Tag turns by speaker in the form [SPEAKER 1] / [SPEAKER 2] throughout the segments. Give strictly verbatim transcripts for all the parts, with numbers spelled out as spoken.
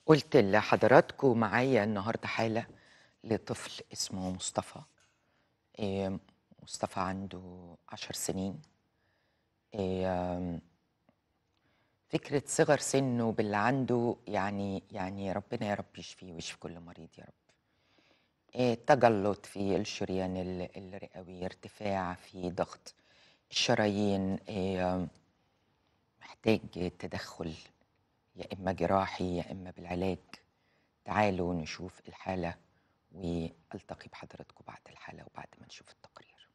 [SPEAKER 1] قلت لحضراتكم معايا النهارده حالة لطفل اسمه مصطفى. إيه، مصطفى عنده عشر سنين. إيه، فكرة صغر سنه باللي عنده يعني يعني ربنا يا رب يشفيه ويشفي كل مريض يا رب. إيه، تجلط في الشريان ال- الرئوي، ارتفاع في ضغط الشرايين. إيه، محتاج تدخل يا إما جراحي يا إما بالعلاج. تعالوا نشوف الحالة والتقي بحضراتكم بعد الحلقه وبعد ما نشوف التقرير.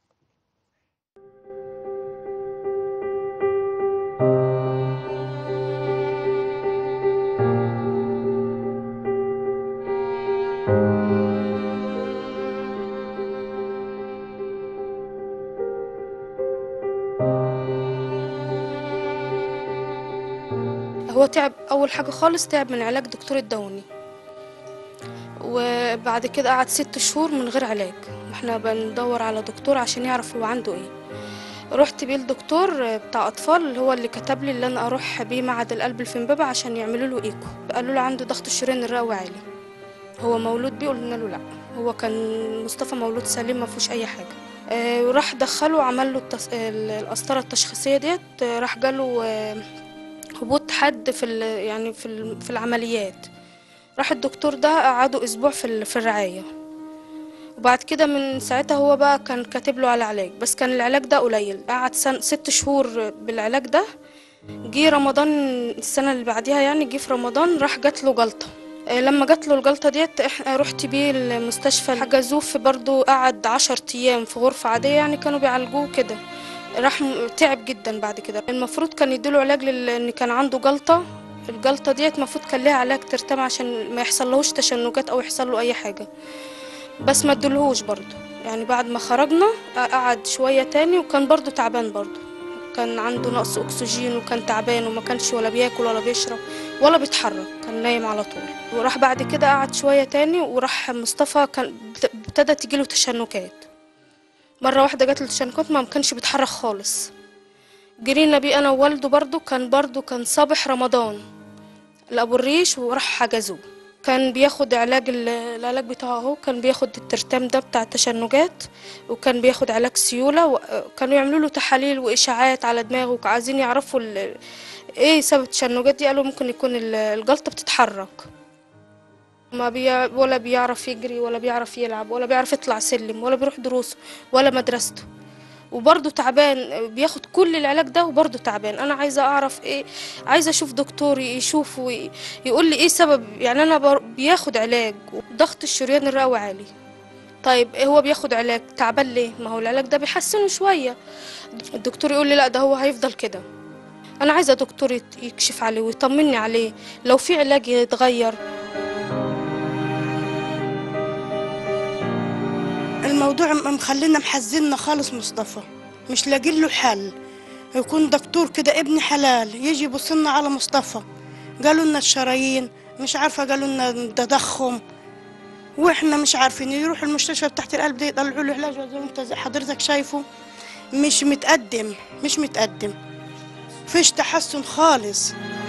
[SPEAKER 2] هو تعب اول حاجه خالص، تعب من علاج دكتور الدوني، وبعد كده قعد ست شهور من غير علاج. احنا بندور على دكتور عشان يعرف هو عنده ايه. رحت بيه الدكتور بتاع اطفال، هو اللي كتب لي اللي انا اروح بيه معهد القلب في امبابة عشان يعملوا له ايكو. قالوا له عنده ضغط الشريان الرئوي عالي. هو مولود بيه؟ قلنا له لا، هو كان مصطفى مولود سليم ما فيهوش اي حاجه. آه، وراح دخله وعمل له التص... القسطره التشخيصيه ديت. آه، راح جاله آه، هبوط حاد في ال... يعني في ال- في العمليات. راح الدكتور ده قعده اسبوع في ال- في الرعايه. وبعد كده من ساعتها هو بقى كان كاتب له على علاج، بس كان العلاج ده قليل. قعد سن ست شهور بالعلاج ده. جه رمضان السنه اللي بعديها، يعني جه في رمضان راح جات له جلطه. آه، لما جات له الجلطه ديت احنا رحت بيه المستشفى، حجزوه في برضه، قعد عشر ايام في غرفه عاديه، يعني كانوا بيعالجوه كده. راح م- تعب جدا بعد كده. المفروض كان يديله علاج لان كان عنده جلطه. الجلطه ديت المفروض كان ليها علاج ترتمى عشان ما يحصلهوش تشنجات او يحصل له اي حاجه، بس ما ادلهوش برضه. يعني بعد ما خرجنا قعد شويه تاني وكان برضه تعبان برضه. كان عنده نقص اكسجين وكان تعبان وما كانش ولا بياكل ولا بيشرب ولا بيتحرك، كان نايم على طول. وراح بعد كده قعد شويه تاني، وراح مصطفى كان بت- ابتدى تجيله تشنجات. مره واحده جات له تشنجات، ما كانش بيتحرك خالص. جرينا بيه انا ووالده، برضه كان برضه كان صباح رمضان لأبو الريش، وراح حجزوه. كان بياخد علاج ال- العلاج بتاعه، هو كان بياخد الترتام ده بتاع التشنجات، وكان بياخد علاج سيولة، وكانوا يعملوا له تحاليل وإشاعات على دماغه، عايزين يعرفوا ال- ايه سبب التشنجات دي. قالوا ممكن يكون ال- الجلطة بتتحرك. ما بي... ولا بيعرف يجري ولا بيعرف يلعب ولا بيعرف يطلع سلم ولا بيروح دروسه ولا مدرسته، وبرضه تعبان. بياخد كل العلاج ده وبرضه تعبان. انا عايزه اعرف ايه، عايزه اشوف دكتور يشوف ويقول لي ايه سبب. يعني انا بر- بياخد علاج وضغط الشريان الرئوي عالي. طيب إيه هو بياخد علاج تعبان ليه؟ ما هو العلاج ده بيحسنه شويه. الدكتور يقول لي لا، ده هو هيفضل كده. انا عايزه دكتور يت- يكشف عليه ويطمني عليه، لو في علاج يتغير.
[SPEAKER 3] الموضوع م- مخلينا محزننا خالص. مصطفى مش لاقي له حل. يكون دكتور كده ابن حلال يجي يبصلنا على مصطفى. قالوا لنا الشرايين مش عارفه، قالوا لنا تضخم، واحنا مش عارفين. يروح المستشفى بتاعت القلب دي يطلعوا له علاج زي ما انت زي حضرتك شايفه، مش متقدم مش متقدم فيش تحسن خالص.